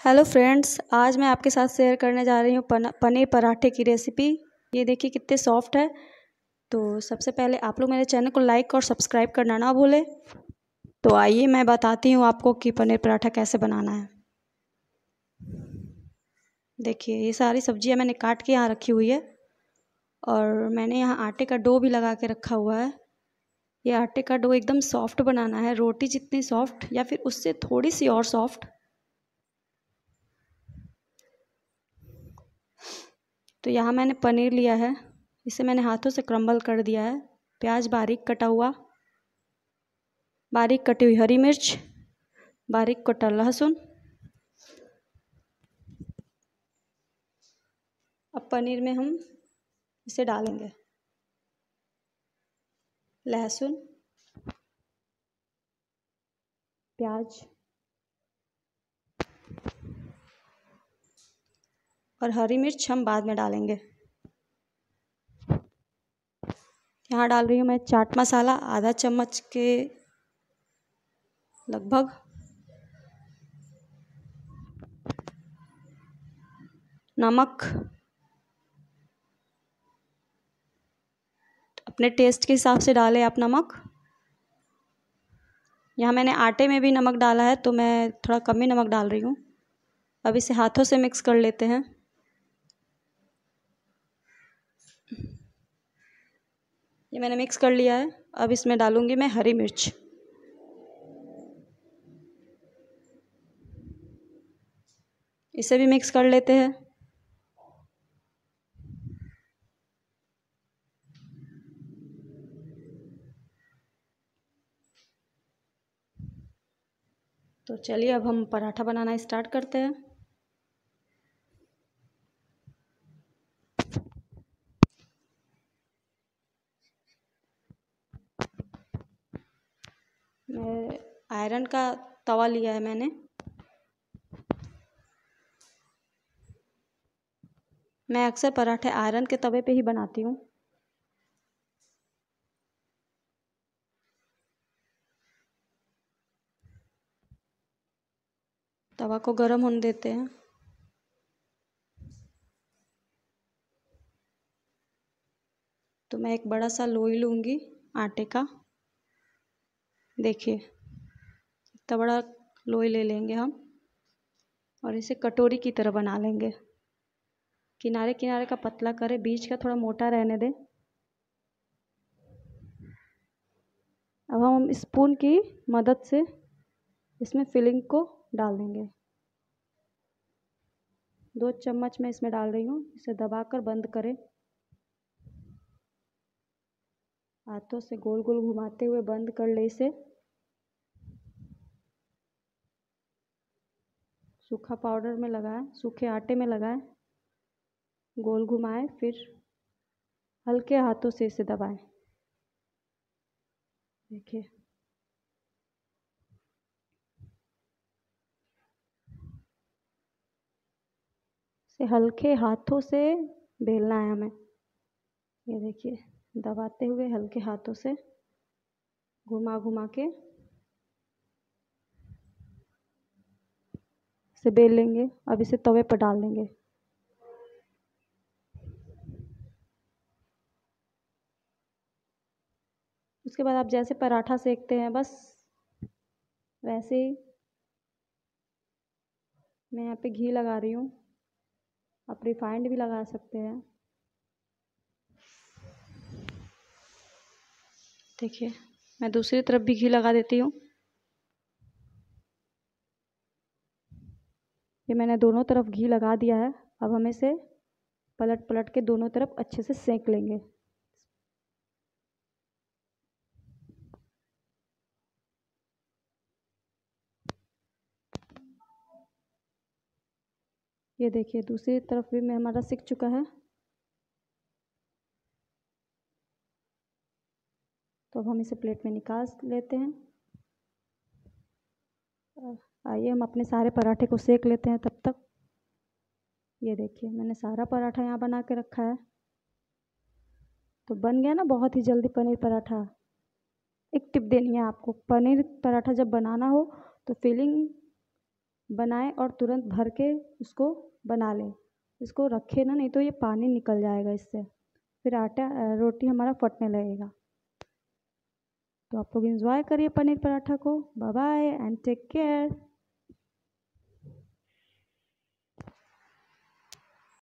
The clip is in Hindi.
हेलो फ्रेंड्स, आज मैं आपके साथ शेयर करने जा रही हूँ पनीर पराठे की रेसिपी। ये देखिए कितने सॉफ्ट है। तो सबसे पहले आप लोग मेरे चैनल को लाइक और सब्सक्राइब करना ना भूलें। तो आइए मैं बताती हूँ आपको कि पनीर पराठा कैसे बनाना है। देखिए ये सारी सब्जियाँ मैंने काट के यहाँ रखी हुई है और मैंने यहाँ आटे का डो भी लगा के रखा हुआ है। ये आटे का डो एकदम सॉफ्ट बनाना है, रोटी जितनी सॉफ्ट या फिर उससे थोड़ी सी और सॉफ्ट। तो यहाँ मैंने पनीर लिया है, इसे मैंने हाथों से क्रम्बल कर दिया है। प्याज बारीक कटा हुआ, बारीक कटी हुई हरी मिर्च, बारीक कटा लहसुन। अब पनीर में हम इसे डालेंगे, लहसुन, प्याज और हरी मिर्च हम बाद में डालेंगे। यहाँ डाल रही हूँ मैं चाट मसाला आधा चम्मच के लगभग, नमक अपने टेस्ट के हिसाब से डालें आप नमक। यहाँ मैंने आटे में भी नमक डाला है तो मैं थोड़ा कम ही नमक डाल रही हूँ। अब इसे हाथों से मिक्स कर लेते हैं। ये मैंने मिक्स कर लिया है। अब इसमें डालूंगी मैं हरी मिर्च। इसे भी मिक्स कर लेते हैं। तो चलिए अब हम पराठा बनाना स्टार्ट करते हैं। मैं आयरन का तवा लिया है मैंने। मैं अक्सर पराठे आयरन के तवे पे ही बनाती हूँ। तवा को गर्म होने देते हैं। तो मैं एक बड़ा सा लोई लूँगी आटे का। देखिए इतना बड़ा लोई ले लेंगे हम और इसे कटोरी की तरह बना लेंगे। किनारे किनारे का पतला करें, बीच का थोड़ा मोटा रहने दें। अब हम स्पून की मदद से इसमें फिलिंग को डाल देंगे। 2 चम्मच मैं इसमें डाल रही हूँ। इसे दबाकर बंद करें। हाथों से गोल गोल घुमाते हुए बंद कर ले इसे। सूखा पाउडर में लगाएं, सूखे आटे में लगाएं, गोल घुमाएं, फिर हल्के हाथों से इसे दबाएं। देखिए इसे हल्के हाथों से बेलना है हमें। ये देखिए दबाते हुए हल्के हाथों से घुमा घुमा के इसे बेल लेंगे। अब इसे तवे पर डाल देंगे। उसके बाद आप जैसे पराठा सेकते हैं बस वैसे ही मैं यहाँ पे घी लगा रही हूँ। आप रिफाइंड भी लगा सकते हैं। देखिए मैं दूसरी तरफ भी घी लगा देती हूँ। ये मैंने दोनों तरफ घी लगा दिया है। अब हम इसे पलट पलट के दोनों तरफ अच्छे से सेक लेंगे। ये देखिए दूसरी तरफ भी मैं हमारा सिक चुका है। तो अब हम इसे प्लेट में निकाल लेते हैं। आइए हम अपने सारे पराठे को सेक लेते हैं तब तक। ये देखिए मैंने सारा पराठा यहाँ बना के रखा है। तो बन गया ना बहुत ही जल्दी पनीर पराठा। एक टिप देनी है आपको, पनीर पराठा जब बनाना हो तो फिलिंग बनाएं और तुरंत भर के उसको बना लें। इसको रखें ना, नहीं तो ये पानी निकल जाएगा इससे, फिर आटा रोटी हमारा फटने लगेगा। तो आप लोग एंजॉय करिए पनीर पराठा को। Bye bye and take care.